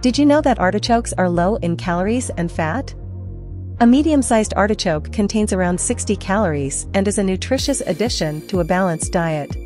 Did you know that artichokes are low in calories and fat? A medium-sized artichoke contains around 60 calories and is a nutritious addition to a balanced diet.